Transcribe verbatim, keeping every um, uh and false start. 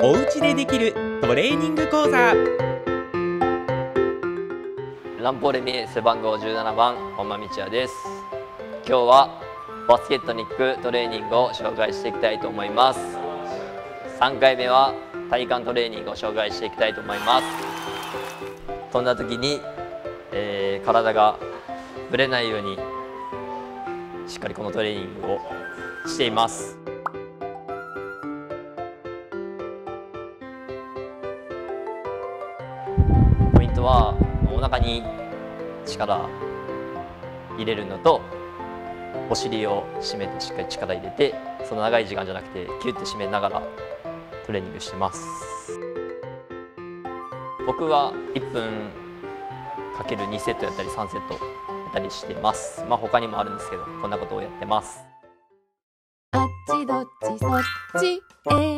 お家でできるトレーニング講座。 ランポーレミ背番号じゅうななばん本間道也です。今日はバスケットに行くトレーニングを紹介していきたいと思います。さんかいめは体幹トレーニングを紹介していきたいと思います。飛んだ時に、えー、体がぶれないようにしっかりこのトレーニングをしています。ポイントはお腹に力入れるのと、お尻を締めてしっかり力入れて、その長い時間じゃなくてキュッて締めながらトレーニングしてます。僕はいっぷんかけるにセットやったりさんセットやったりしてます。まあ他にもあるんですけど、こんなことをやってます。 あっちどっちそっちえ